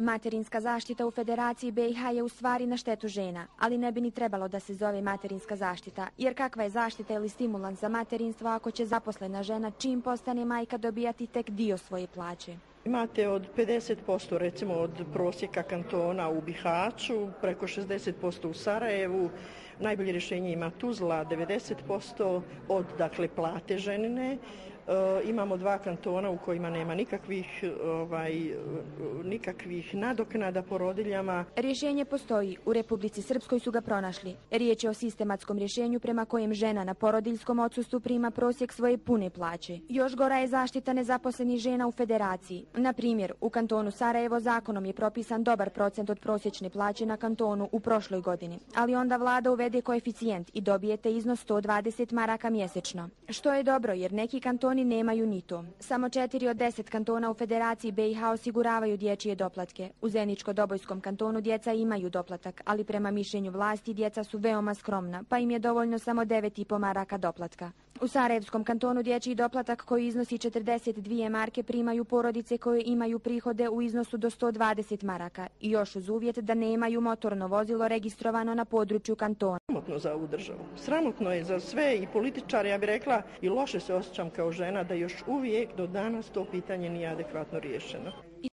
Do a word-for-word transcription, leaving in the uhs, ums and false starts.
Materinska zaštita u Federaciji be i ha je u stvari na štetu žena, ali ne bi ni trebalo da se zove materinska zaštita, jer kakva je zaštita ili stimulans za materinstvo ako će zaposlena žena čim postane majka dobijati tek dio svoje plaće? Imate od pedeset posto recimo od prosjeka kantona u Bihaću, preko šezdeset posto u Sarajevu, najbolje rješenje ima Tuzla, devedeset posto od dakle plate ženine. E, imamo dva kantona u kojima nema nikakvih, ovaj, nikakvih nadoknada porodiljama. Rješenje postoji. U Republici Srpskoj su ga pronašli. Riječ je o sistematskom rješenju prema kojem žena na porodiljskom odsustvu prima prosjek svoje pune plaće. Još gora je zaštita nezaposlenih žena u Federaciji. Na primjer, u kantonu Sarajevo zakonom je propisan dobar procent od prosječne plaće na kantonu u prošloj godini, ali onda vlada uvede koeficijent i dobijete iznos sto dvadeset maraka mjesečno. Što je dobro jer neki kantoni nemaju ni to. Samo četiri od deset kantona u Federaciji be i ha osiguravaju dječje doplatke. U Zeničko-Dobojskom kantonu djeca imaju doplatak, ali prema mišljenju vlasti djeca su veoma skromna, pa im je dovoljno samo devet i po maraka doplatka. U Sarajevskom kantonu dječji doplatak koji iznosi četrdeset dvije marke primaju porodice koje imaju prihode u iznosu do sto dvadeset maraka i još uz uvjet da nemaju motorno vozilo registrovano na području kantona. Sramotno za ovu državu. Sramotno je za sve i političare, ja bih rekla, i loše se osjećam kao žena da još uvijek do danas to pitanje nije adekvatno riješeno.